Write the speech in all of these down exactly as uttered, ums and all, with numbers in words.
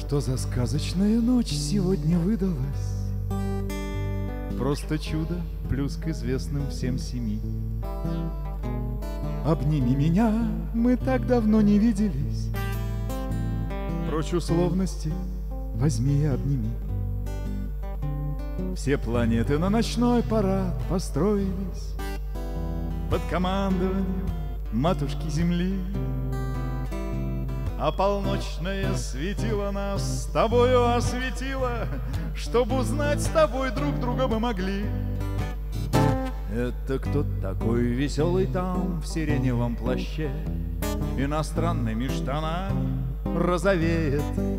Что за сказочная ночь сегодня выдалась? Просто чудо, плюс к известным всем семи. Обними меня, мы так давно не виделись. Прочь условности, возьми и обними. Все планеты на ночной парад построились под командованием матушки Земли. А полночное светило нас с тобою осветило, чтобы узнать с тобой друг друга мы могли. Это кто такой веселый там в сиреневом плаще, иностранными штанами розовеет?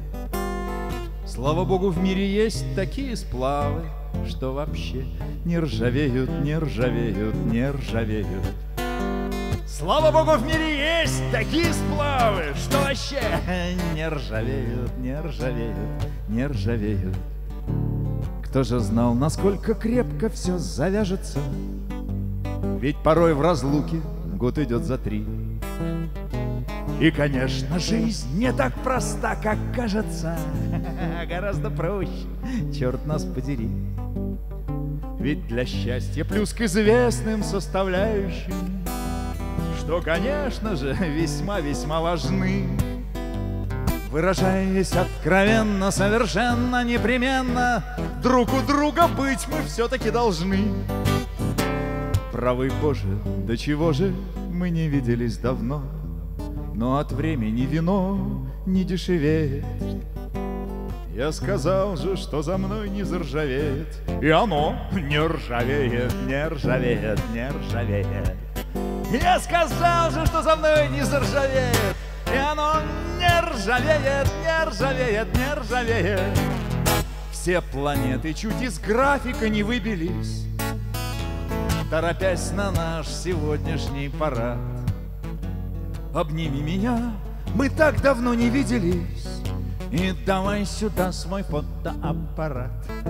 Слава богу, в мире есть такие сплавы, что вообще не ржавеют, не ржавеют, не ржавеют. Слава богу, в мире есть такие сплавы, что вообще не ржавеют, не ржавеют, не ржавеют. Кто же знал, насколько крепко все завяжется? Ведь порой в разлуке год идет за три. И, конечно, жизнь не так проста, как кажется. Гораздо проще, черт нас подери. Ведь для счастья плюс к известным составляющим, что, конечно же, весьма-весьма важны, выражаясь откровенно, совершенно непременно, друг у друга быть мы все-таки должны. Правый Боже, до чего же мы не виделись давно, но от времени вино не дешевеет. Я сказал же, что за мной не заржавеет, и оно не ржавеет, не ржавеет, не ржавеет. Я сказал же, что за мной не заржавеет, и оно не ржавеет, не ржавеет, не ржавеет. Все планеты чуть из графика не выбились, торопясь на наш сегодняшний парад. Обними меня, мы так давно не виделись, и давай сюда свой фотоаппарат.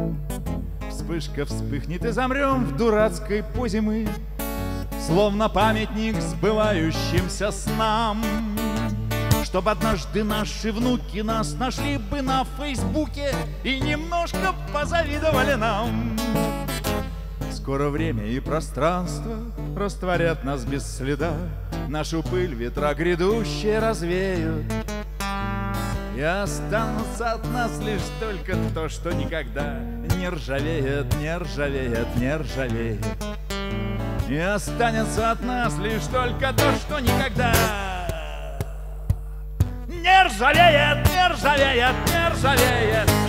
Вспышка вспыхнет и замрем в дурацкой позе мы, словно памятник сбывающимся снам. Чтоб однажды наши внуки нас нашли бы на Фейсбуке и немножко позавидовали нам. Скоро время и пространство растворят нас без следа, нашу пыль ветра грядущие развеют, и останутся от нас лишь только то, что никогда не ржавеет, не ржавеет, не ржавеет. И останется от нас лишь только то, что никогда не ржавеет, не ржавеет, не ржавеет.